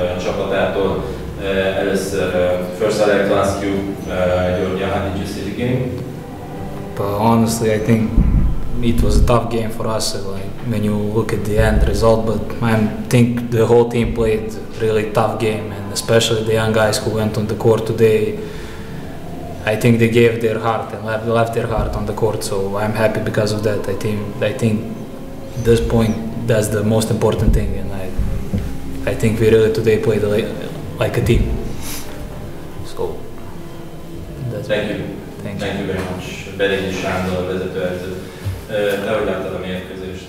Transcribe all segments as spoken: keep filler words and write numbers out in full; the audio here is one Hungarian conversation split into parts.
csapatától. Először, first I'd like to ask you, Georgia, how did you see the game? But honestly, I think it was a tough game for us. Like when you look at the end result, but I think the whole team played really tough game, and especially the young guys who went on the court today. I think they gave their heart and left, left their heart on the court. So I'm happy because of that. I think I think at this point that's the most important thing, and I I think we really today played like, like a team. So that's Thank you. Thank, Thank you very much. Berényi Sándor, vezetőedző. Te hogy láttad a mérkőzést?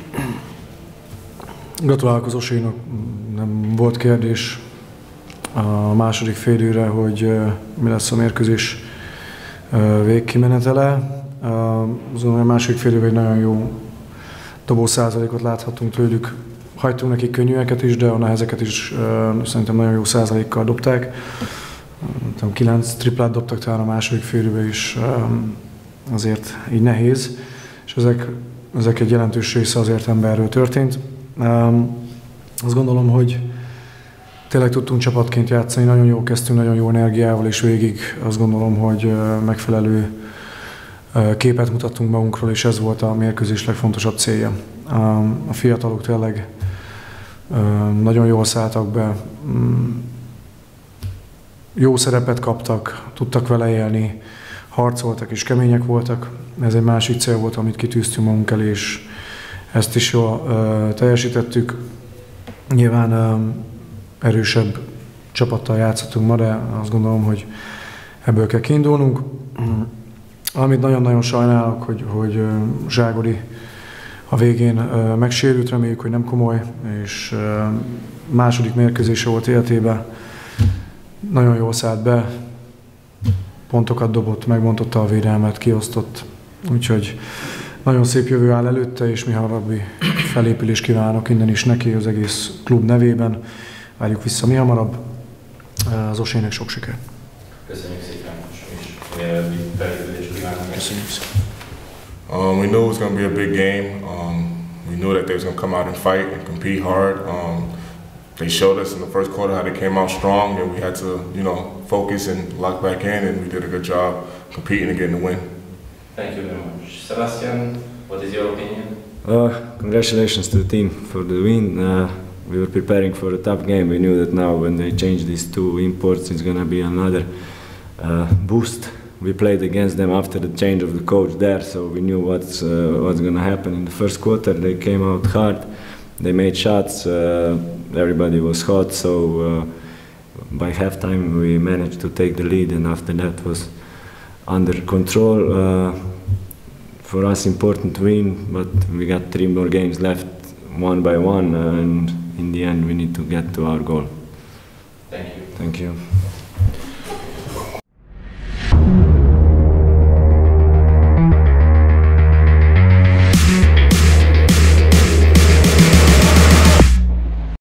Gratulálok az Osénak, nem volt kérdés a második félidőre, hogy mi lesz a mérkőzés végkimenetele. Azon a második félidőben egy nagyon jó dobó százalékot láthatunk tőlük. Hagytunk nekik könnyűeket is, de a nehezeket is szerintem nagyon jó százalékkal dobták. kilenc triplát dobtak talán a második félidőben is, azért így nehéz, és ezek, ezek egy jelentős része az értelemben történt. Azt gondolom, hogy tényleg tudtunk csapatként játszani, nagyon jól kezdtünk, nagyon jó energiával, és végig azt gondolom, hogy megfelelő képet mutattunk magunkról, és ez volt a mérkőzés legfontosabb célja. A fiatalok tényleg nagyon jól szálltak be, jó szerepet kaptak, tudtak vele élni, harcoltak és kemények voltak. Ez egy másik cél volt, amit kitűztünk magunk elé, és ezt is jól uh, teljesítettük. Nyilván uh, erősebb csapattal játszottunk ma, de azt gondolom, hogy ebből kell kiindulnunk. Amit nagyon-nagyon sajnálok, hogy, hogy uh, Zságori a végén uh, megsérült, reméljük, hogy nem komoly, és uh, második mérkőzése volt életében. Nagyon jól szállt be, pontokat dobott, megbontotta a védelmet, kiosztott, úgyhogy nagyon szép jövő áll előtte, és mi hamarabbi felépülést kívánok innen is neki, az egész klub nevében. Várjuk vissza mi hamarabb, az Osének sok sikert. Köszönjük szépen, és mi felépülést kívánunk. Köszönjük szépen. Um, we knew it was going to be a big game. Um, we knew that they was going to come out and fight and compete hard. Um, They showed us in the first quarter how they came out strong, and we had to, you know, focus and lock back in, and we did a good job competing and getting the win. Thank you very much. Sebastian, what is your opinion? Uh, congratulations to the team for the win. Uh, we were preparing for a tough game. We knew that now when they change these two imports, it's going to be another uh, boost. We played against them after the change of the coach there, so we knew what's, uh, what's going to happen in the first quarter. They came out hard. They made shots. Uh, Everybody was hot, so uh, by halftime we managed to take the lead, and after that was under control. Uh, for us, important win, but we got three more games left, one by one, uh, and in the end we need to get to our goal. Thank you. Thank you.